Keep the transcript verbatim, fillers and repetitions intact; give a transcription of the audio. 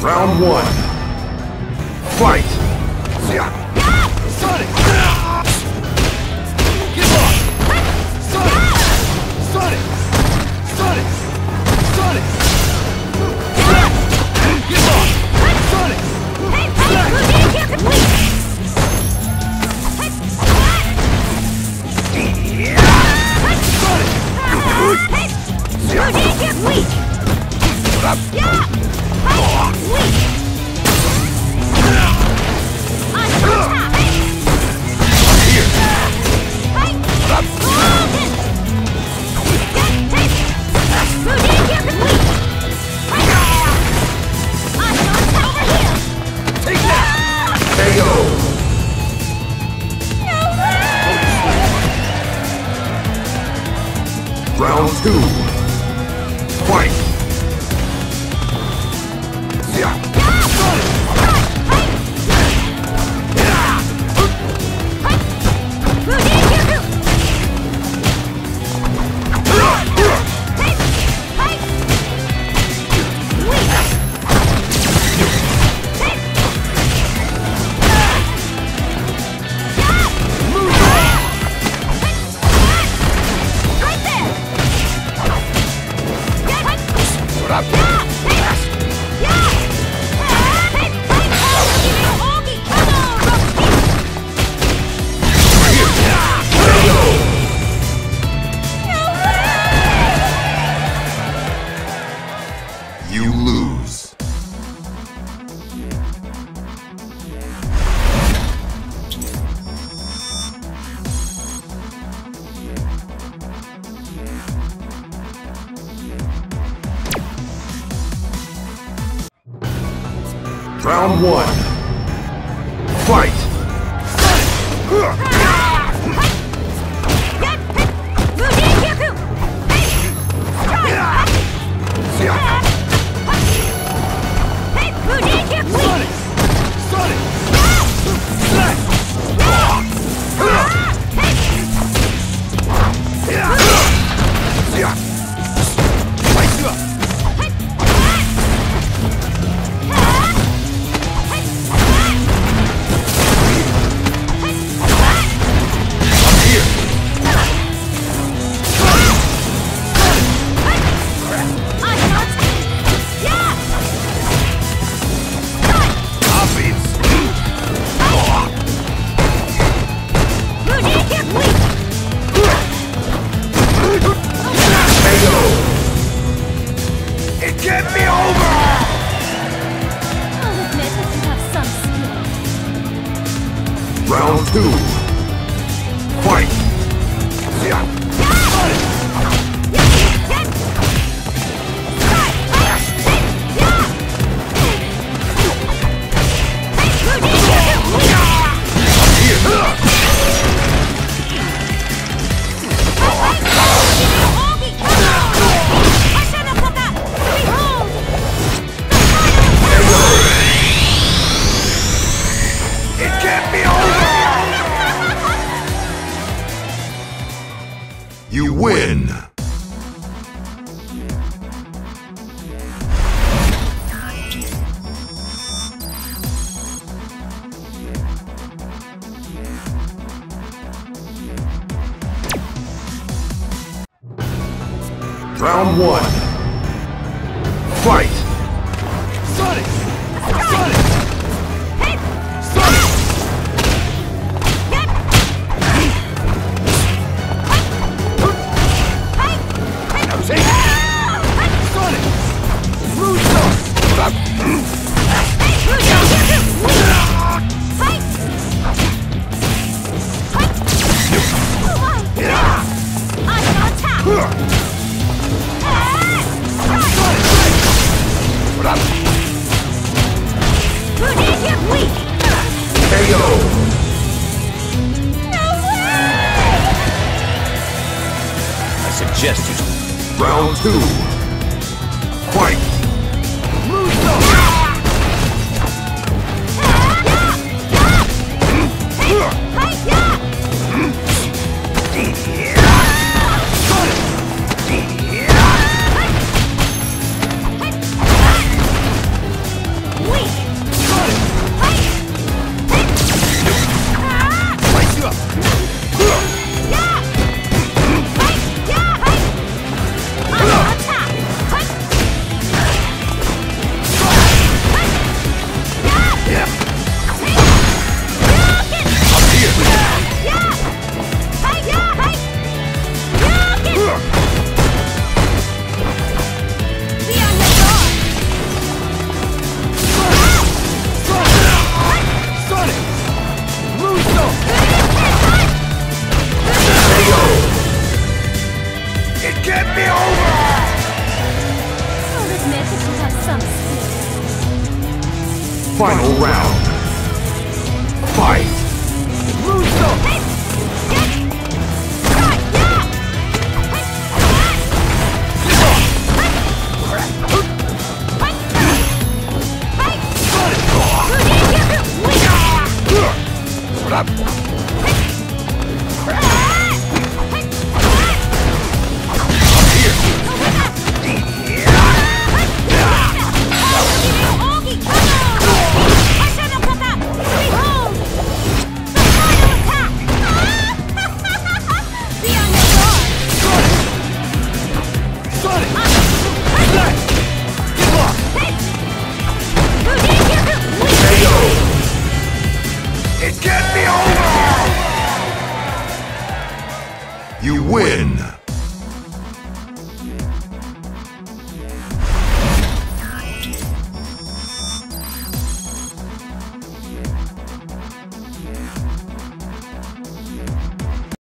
Round one. Fight! Sonic! Get off! Sonic! Sonic! Sonic! Sonic! Get off! Sonic! Hey, hey, routine here complete! Sonic! Routine complete! Yeah! Hey, weak! On top! Here! Hey! Routine! Routine here complete! On top over here! Take that! K O! Round two. Fight! Yeah! You lose. Round one. Fight! Sonic! Sonic! Slash! Light you up! Here! Obvious! It can't be over! I'll admit that you have some skill. Round two. Fight! It can't be over! You win! Round one. Fight! Sonic! Sonic! Sonic! Now take it! Sonic! Smooth sauce! K O! I suggest you... Round two. Fight! Smooth sauce! Final round. Fight. You win!